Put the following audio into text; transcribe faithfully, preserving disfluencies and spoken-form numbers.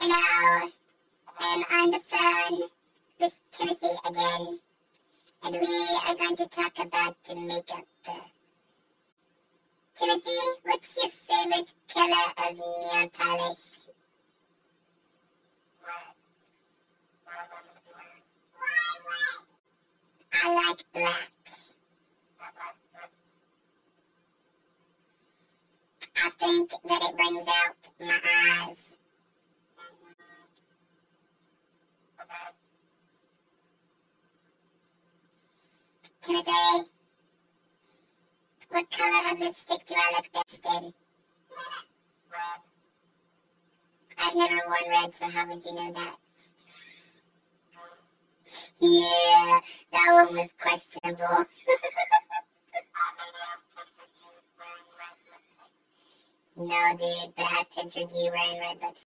Hello, I'm on the phone with Timothy again, and we are going to talk about the makeup. Timothy, what's your favorite color of nail polish? I like black. I think that it brings out my eyes. Timothy, what color of lipstick do I look best in? I've never worn red, so how would you know that? Yeah, that one was questionable. No, dude, but I've pictured you wearing red lipstick.